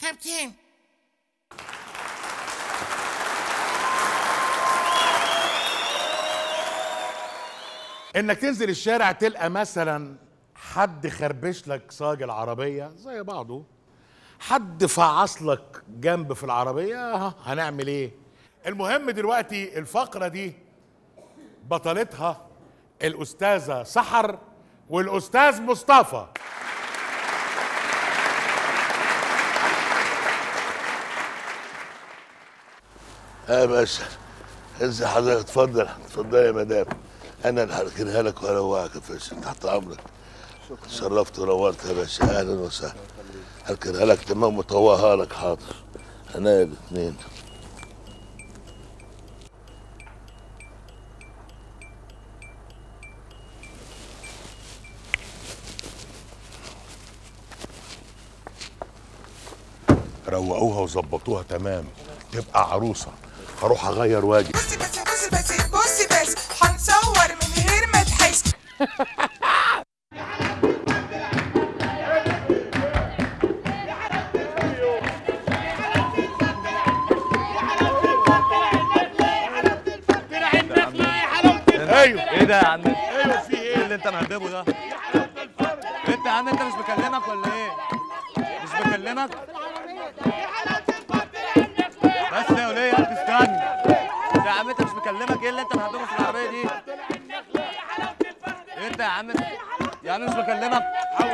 كابتن. انك تنزل الشارع تلقى مثلا حد خربش لك صاج العربيه زي بعضه، حد فعص لك جنب في العربيه، هنعمل ايه؟ المهم دلوقتي الفقره دي بطلتها الاستاذه سحر والاستاذ مصطفى. يا باشا انزل حضرتك، اتفضل اتفضل يا مدام، انا اللي هركنها لك واروقك يا باشا، تحت امرك. شرفت ونورت يا باشا، اهلا وسهلا. هركنها لك تمام وطوقها لك، حاضر. انا الاثنين. روقوها وظبطوها تمام، تبقى عروسه. هروح اغير واجب. بصي بس بصي بس بصي بس هنصور من غير ما تحس. ايوه ايه ده يا عم؟ ايوه في ايه ايه؟ اللي انت مهببه ده؟ انت يا عم انت مش بكلمك ولا ايه؟ مش بكلمك؟ بس يا وليه انت استنى. يا عم انت مش بكلمك، ايه اللي انت مهببه في العربيه دي؟ انت يا عم يا عم مش بكلمك.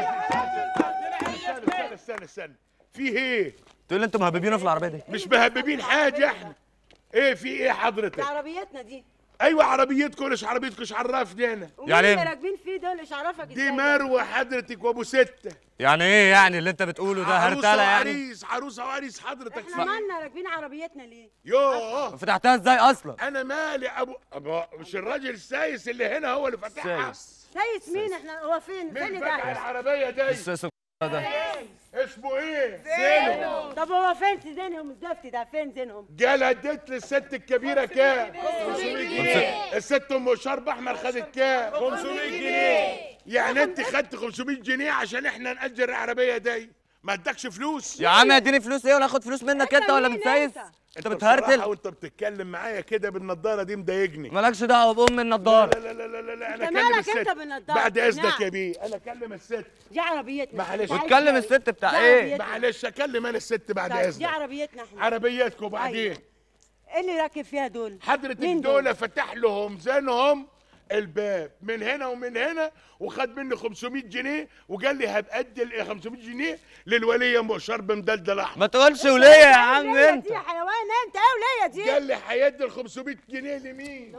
استنى في ايه؟ تقول لي انتوا مهببينه في العربيه دي؟ مش مهببين حاجه احنا. ايه في ايه حضرتك؟ دي عربيتنا دي. ايوه عربيتكم، مش عربيتكم، مش عرفني انا. يعني اللي ايه؟ راكبين فيه دول ايش عرفك ازاي؟ دي مروه حضرتك وابو سته. يعني ايه يعني اللي انت بتقوله ده؟ هرتله يعني؟ عروسه وعريس حضرتك. احنا مالنا راكبين عربيتنا ليه؟ يوه فتحتها ازاي اصلا؟ انا مالي أبو مش الراجل السايس اللي هنا هو اللي فتحها. سايس مين؟ احنا هو فين مين ده؟ فتح العربيه دي؟ ده اسمه ايه؟ زينو. طب هو فين زينهم الزفتي ده؟ فين زينهم؟ جلدت للست الكبيره كام؟ 500 جنيه. الست ام شرب احمر خدت كام؟ 500 جنيه. يعني انت خدت 500 جنيه عشان احنا نأجر العربيه دي، ما ادكش فلوس؟ يا عم اديني فلوس ايه ولا اخد فلوس منك انت ولا بتسايس؟ انت بتهرتل وانت بتتكلم معايا كده بالنضاره دي مضايقني. مالكش دعوه بام النضاره. لا انا انت اكلم مالك الست انت بالنضاره؟ بعد اذنك نعم. يا بيه، انا اكلم الست. دي عربيتنا. معلش. وتكلم الست بتاع ايه؟ معلش اكلم انا الست بعد طيب، اذنك. دي عربيتنا احنا. عربيتكم بعدين. أيوة. ايه اللي راكب فيها دول؟ حضرتك مين دول فتح لهم زينهم الباب من هنا ومن هنا، وخد مني 500 جنيه وقال لي هبأدي ال 500 جنيه للوليه ام شرب مدلدل احمر. ما تقولش وليه يا عم ولية انت. دي حيوان انت، ايه ولية دي؟ قال لي هيدي ال 500 جنيه لمين؟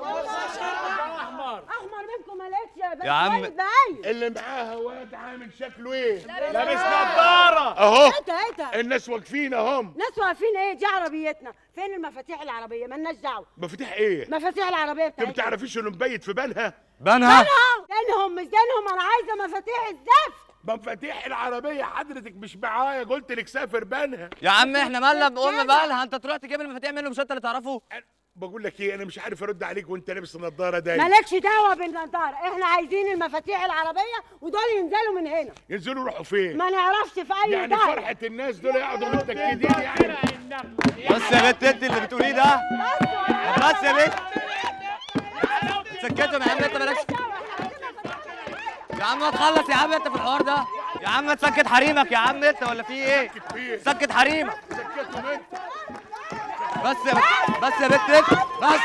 احمر منكم مالكش يا عم. اللي معاها واد عامل شكله ايه؟ لابس نضاره اهو ايه ده؟ الناس واقفين اهم. ناس واقفين ايه؟ دي عربيتنا. فين المفاتيح العربية؟ مالناش دعوة. مفاتيح ايه؟ مفاتيح العربية انت بتاعتنا. ما بتعرفيش انه مبيت في بالها؟ بنها دينهم مش دينهم، انا عايزة مفاتيح الزفت. مفاتيح العربيه حضرتك مش معايا، قلت لك سافر بنها. يا عم احنا مالنا بام بالها، انت تروح تجيب المفاتيح منه مش انت اللي تعرفه؟ بقول لك ايه، انا مش عارف ارد عليك وانت لابس النضاره دي. مالكش دعوة بالنضارة، احنا عايزين المفاتيح العربية ودول ينزلوا من هنا. ينزلوا يروحوا فين؟ ما نعرفش في اي يعني دار. فرحه الناس دول يقعدوا متكدين يعني. بس يا بنت انت اللي بتقوليه ده. بس يا بنت سكتهم يا عم انت مالكش. يا عم ما تخلص يا عم انت في الحوار ده. يا عم ما تسكت حريمك يا عم انت ولا في ايه؟ سكت حريمك. سكتهم انت. بس يا بنت بس يا بنت انت بس.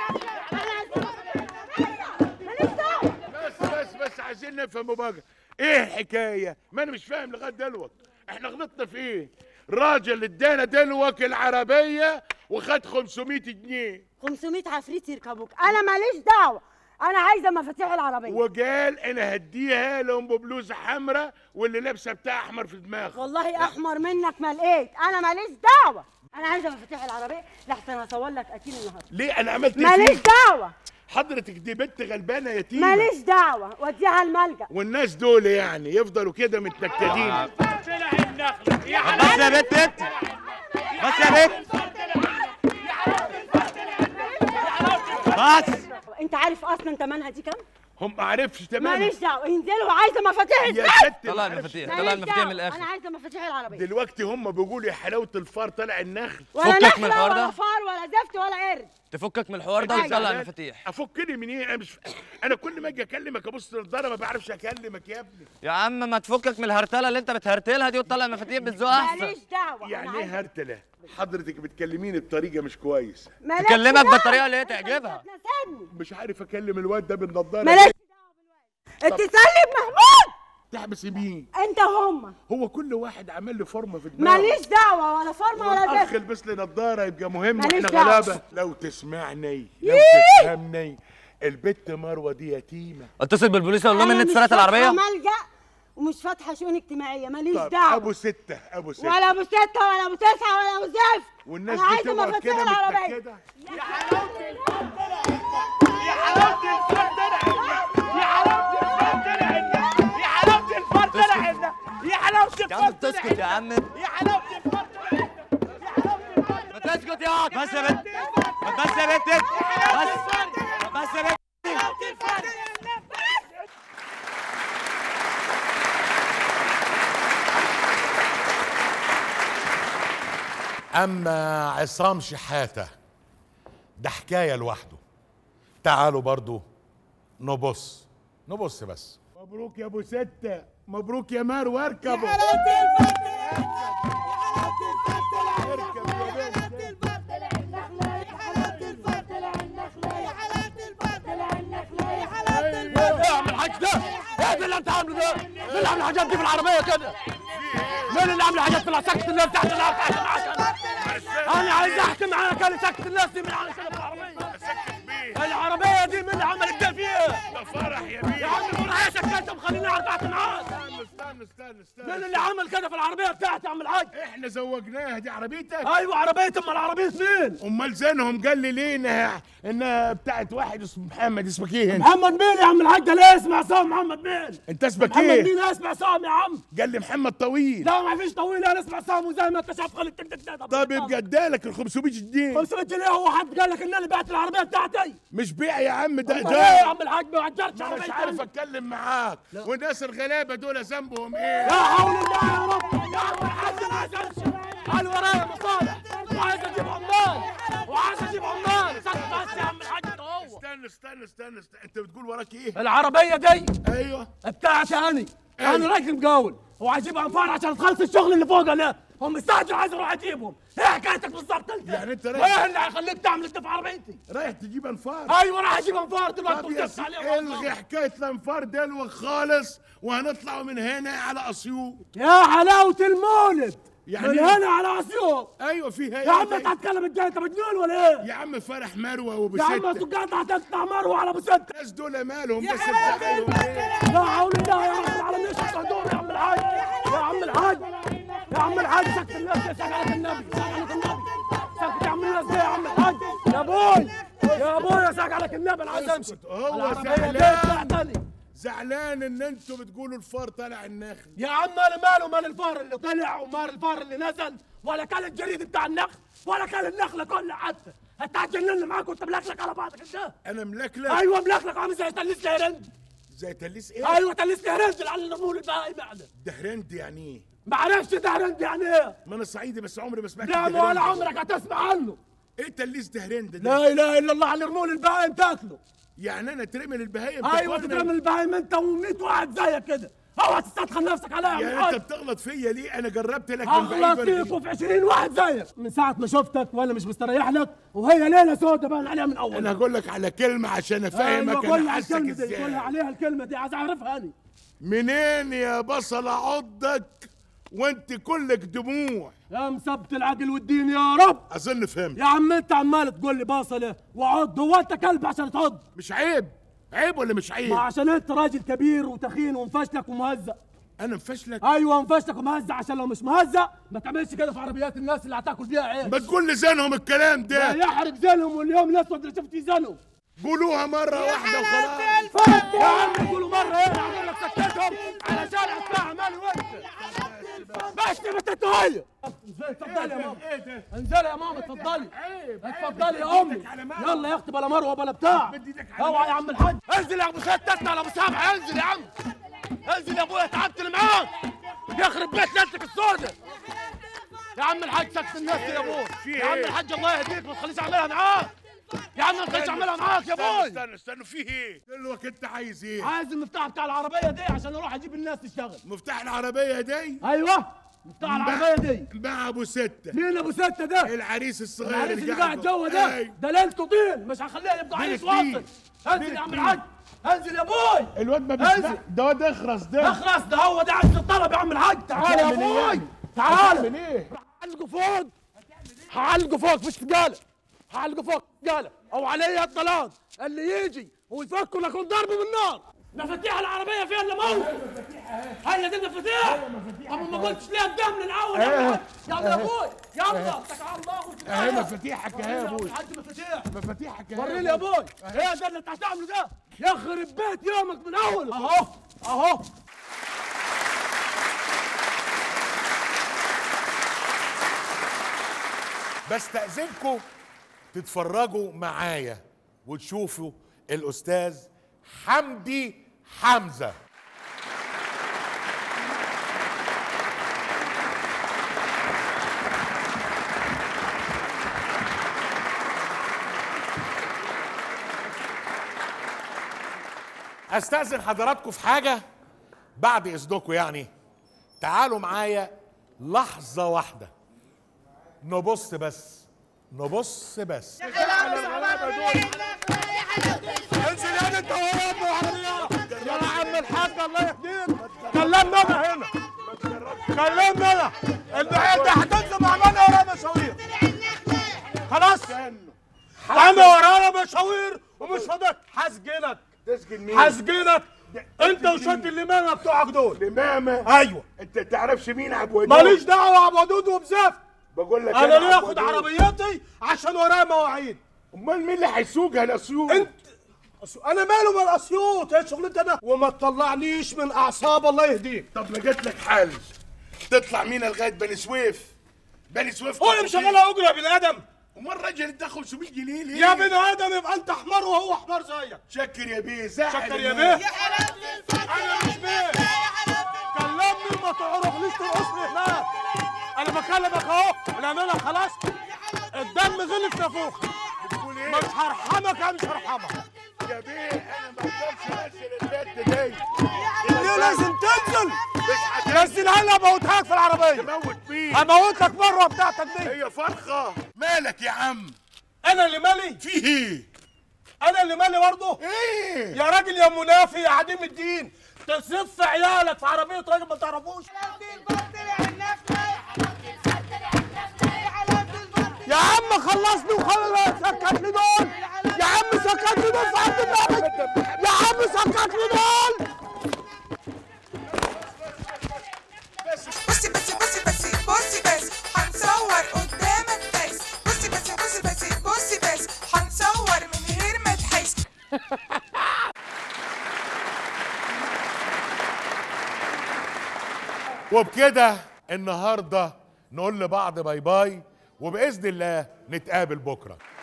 بس عايزين نفهم بقى ايه الحكايه؟ ما انا مش فاهم لغايه دلوقتي احنا غلطنا في ايه؟ راجل ادانا دلوقتي العربيه وخد 500 جنيه 500 عفريت يركبوك، انا ماليش دعوة، انا عايزة مفاتيح العربية. وقال انا هديها لهم ببلوزه حمراء واللي لابسه بتاع احمر في دماغها. والله احمر منك ما لقيت، انا ماليش دعوة، انا عايزة مفاتيح العربية لحسن اصور لك قتيل النهارده. ليه انا عملت ايه ماليش فيك؟ دعوة. حضرتك دي بنت غلبانه يتيمه. ماليش دعوة، وديها الملجأ. والناس دول يعني يفضلوا كده متنكدين. بس يا بنت انت بس يا بنت بس. انت عارف اصلا تمنها دي كام؟ هم ما عرفش تمام. ماليش دعوه، ينزلوا عايزه مفاتيح يا ازاي؟ ست طلع معلش. المفاتيح، طلع المفاتيح من انا الاخر. عايزه مفاتيح العربيه دلوقتي هم بيقولوا يا حلاوه الفار طلع النخل. ولا فكك من نخله الحوار ولا ده. فار ولا زفت ولا قرد. تفكك من الحوار ده وتطلع المفاتيح. افكني من ايه؟ انا كل ما اجي اكلمك ابص للنضاره ما بعرفش اكلمك يا ابني. يا عم ما تفكك من الهرتله اللي انت بتهرتلها دي وتطلع المفاتيح بالذوق احسن. ماليش دعوه. يعني ايه هرتله؟ حضرتك بتكلميني بطريقه مش كويسه. تكلمك بالطريقه اللي هي تعجبها. مش عارف اكلم الواد ده بالنضاره. ماليش دعوه بالواد. اتصلي بمحمود. تحبسي مين؟ انت هم. هو كل واحد عامل لي فورمه في دماغه. ماليش دعوه ولا فورمه ولا الاخ زفت. يلبس لي نضاره يبقى مهم ماليش واحنا دعوة. غلابه. لو تسمعني لو تفهمني، البت مروه دي يتيمه. اتصل بالبوليس اقول لهم ان انت سرقت العربيه. انا مش فاتحه ملجأ ومش فاتحه شؤون اجتماعيه، ماليش طب دعوه. ابو سته ابو سته ولا ابو سته ولا ابو تسعه ولا ابو زفت. والناس انا عايزه بتقعد مفاتيح كده العربيه. متأكدة. يا حلاوه الفار طلع يا حلاوه الفار طلع يا حلاوه الفار طلع يا حلاوه الفار طلع يا حلاوه يا عم تسكت يا عم. يا حلاوه الفار طلع يا حلاوه الفار. ما تسكت يا واد. بس يا بنت، بس يا بنت، بس يا بنت. أما عصام شحاتة ده حكاية لوحده. تعالوا برضو نبص بس. مبروك يا ابو سته، مبروك يا مروه. اركبوا اعمل الحاج ده؟ ايه اللي انت عامله ده؟ مين اللي عامل الحاجات دي في العربيه كده؟ مين اللي عامل الحاجات في سكت الناس تحت النار تحت معاك؟ انا عايز احكي معاك. انا سكت الناس دي من عندك في العربيه. العربيه دي مين اللي عمل كده فيها؟ ده فرح يا بيه. يا عم فرح ايه سكتها وخليني اعرف تحت معاك؟ استنى مين اللي عمل كده في العربيه بتاعتي يا عم الحاج؟ احنا زوجناها. دي عربيتك؟ ايوه عربيتي. امال عربيه مين؟ امال زينهم قال لي ليه انها بتاعت واحد اسمه محمد. اسمك ايه انت؟ محمد مين يا عم الحاج؟ ليه اسمع عصام محمد مين؟ انت اسمك محمد ايه؟ مين اسمع عصام يا عم؟ قال لي محمد طويل. لا ما فيش طويل. انا اسمع عصام وزي ما انت شايف خليك تك. طب يبقى ادالك ال 500 جنيه. 500 جنيه. هو حد قال لك ان انا بعت العربيه بتاعتي؟ مش بيع يا عم، ده ايه ايجار. يا عم الحاج؟ ما اجرتش عربيه. مش عارف اتكلم معاك. والناس الغلابه دول ذنبهم ايه؟ لا حول الله يا رب. يا عم الحاج انا عايز امشي. انا ورايا مصالح وعايز اجيب عمال سكت بس يا عم الحاج. انت هو استنى انت بتقول وراك ايه؟ العربيه دي ايوه بتاعتي انا راجل مقاول وعايز اجيب انفار عشان تخلص الشغل اللي فوق ده. هم مستعجل عايز اروح اجيبهم. ايه حكايتك بالظبط انت؟ يعني انت رايح ايه اللي هيخليك تعمل انت في عربيتي؟ رايح تجيب انفار؟ ايوه رايح اجيب انفار دلوقتي. طب يا سيدي الغي حكايه الانفار دلوقتي خالص وهنطلعوا من هنا على اسيوط. يا حلاوه المولد. يعني من هنا على اسيوط. ايوه فيها يا عم انت هتتكلم ازاي؟ انت مجنون ولا ايه؟ يا عم فرح مروه وابو يا عم سته. سجاد هتقطع مروه على ابو سته. الناس دول مالهم بس تزعلهم ايه؟ لا حول الله يا رب العالمين. شفت هدوم يا عم الحاج. يا عم الحاج سكت الناس. سكت عليك النبي. سكت يا عم الناس دي يا عم الحاج. يا ابوي سكت عليك النبي. انا عايز امشي. هو زعلان ان انتوا بتقولوا الفار طالع النخل. يا عم انا مال الفار اللي طلع ومال الفار اللي نزل ولا كان الجريد بتاع النخل ولا كان النخله كلها حتى. انت هتجنن معاك وانت ملكلك على بعضك انت. انا ملكلك؟ ايوه ملكلك عامل زي تليس الهرند. زي تليس ايه؟ ايوه تليس الهرند اللي على النمول البهائي معنا. ده هرند يعني ايه؟ ما عرفتش ده هرند يعني ايه؟ ما انا صعيدي بس عمري ما سمعت. لا ولا عمرك هتسمع عنه. ايه تليس ده هرند ده؟ لا اله الا الله. على الرمول البهائم تاكله. يعني انا اترمي للبهايم؟ ايوه تترمي للبهايم انت و100 واحد زيك كده. اوعى تستدخل نفسك عليا يا يعني انت بتغلط فيا ليه؟ انا جربت لك من اغلط فيك وفي 20 واحد زيك من ساعه ما شفتك وانا مش مستريح لك وهي ليله سودة باين عليها من اول. انا هقول لك على كلمه عشان افهمك انا حاسك ازاي. قولها عليها الكلمه دي عايز اعرفها انا. منين يا بصل عضك وانت كلك دموع؟ يا مثبت العقل والدين يا رب. اظن فهمت. يا عم انت عمال تقول لي باصله وعض. هو انت كلب عشان تعض؟ مش عيب؟ عيب ولا مش عيب؟ ما عشان انت راجل كبير وتخين ومفشلك ومهزأ. انا مفشلك؟ ايوه مفشلك ومهزأ. عشان لو مش مهزأ ما تعملش كده في عربيات الناس اللي هتاكل فيها عيش. ما تقول لي زينهم الكلام ده. لا يحرق زينهم واليوم الاسود اللي شفت زينهم. قولوها مره واحده وخلاص. يا عم قولوا مره ايه؟ انا هقول لك سكتهم علشان اسمعها مالي وانت. بس بتتهيأ. اتفضلي يا ماما. انزلي يا ماما اتفضلي. اتفضلي يا امي. يلا يا اختي بلا مروه بلا بتاع. اوعى يا عم الحاج. انزل يا ابو ست على ابو سبعه. انزل يا عم. انزل يا ابويا تعبت اللي معاك. يخرب بيت ليلتك السودة. يا عم الحاج سكت الناس يا ابوي. يا عم الحاج الله يهديك ما تخليش اعملها معاك. يا عم ما تخليش اعملها معاك يا ابوي. استنى في ايه؟ دلوقتي انت عايز ايه؟ عايز المفتاح بتاع العربيه دي عشان اروح اجيب الناس تشتغل. مفتاح العربيه دي؟ ايوه مفتاح العربيه دي. مع ابو ستة. مين ابو ستة ده؟ العريس الصغير العريس اللي قاعد جوه ده. ده ليلته طين مش هنخليه يبقى عريس واصل. انزل يا عم الحاج. انزل يا ابوي. الواد ما بيسمع. ده واد اخرس ده. اخرس ده هو ده عايز الطلب يا عم الحاج. تعال يا ابوي. تعال. من ايه؟ هعلقه فوق. هعلقه فوق في السقاله. هعلقه فوق السقاله او عليه الطلاق اللي يجي ويفكر لكم ضرب بالنار. مفاتيح العربيه فيها الا موت. هي دي المفاتيح. طب ما قلتش ليه قدام من الاول يلا يا ابوي. يلا اتكل الله. اهي مفاتيحك اهي يا ابوي. الحاج مفاتيح. مفاتيحك اهي. وريني يا ابوي. ايه ده اللي انت هتعمله ده؟ يخرب بيت يومك من اوله. اهو اهو. بستأذنكم تتفرجوا معايا وتشوفوا الأستاذ حمدي حمزة. أستأذن حضراتكم في حاجة بعد إذنكم يعني. تعالوا معايا لحظة واحدة نبص بس. نبص بس. انزل يا انت وهو عربيه. يا عم الحاج الله يهديك. كلمنا انا هنا. كلمنا انا. البعيد ده هتنزل معانا ورانا مشاوير. خلاص؟ انا ورانا مشاوير ومش فاضيك. هسجنك. تسجن مين؟ هسجنك. انت وشد اللمامه بتوعك دول. لمامه؟ ايوه. انت تعرفش مين ابو ودود؟ ماليش دعوه ابو ودود وبزفت. بقول لك انا ليه اخد عربيتي عشان ورايا مواعيد. امال مين اللي هيسوقها الاسيوط؟ انت انا ماله من الاسيوط. هي شغلتي انا وما تطلعنيش من اعصاب الله يهديك. طب لقيت لك حل. تطلع مين لغايه بني سويف. بني سويف هو اللي مشغلها اجره يا بني ادم. امال راجل ادى 500 جنيه ليه؟ يا بني ادم يبقى انت حمار وهو حمار زيك. شكر يا بيه. زعل شكر يا بيه. انا مش بيه. كلمني ما تعرفنيش ترقصني هناك. انا بكلمك اهو. الامانه خلاص. الدم غلي في نافوخي. بتقول ايه؟ مش هرحمك انا مش هرحمك. يا بيه انا ما اقدرش انزل البت دي. ليه لازم تنزل؟ نزلها لي اموتها لك في العربيه. تموت مين؟ هموتك بره بتاعتك دي. هي فرخه. مالك يا عم؟ انا اللي مالي؟ فيه ايه؟ انا اللي مالي برضه؟ ايه؟ يا راجل يا منافي يا عديم الدين. تصف عيالك في عربيه راجل ما تعرفوش. يا عم خلصني وخلص. سكتني دول يا عم. سكتني دول في عبد النبي. يا عم سكتني دول. بصي بس بصي بس بصي بس هنصور قدامك بس. بصي بس بصي بس بصي بس هنصور من غير ما تحس. وبكده النهارده نقول لبعض باي باي وبإذن الله نتقابل بكرة.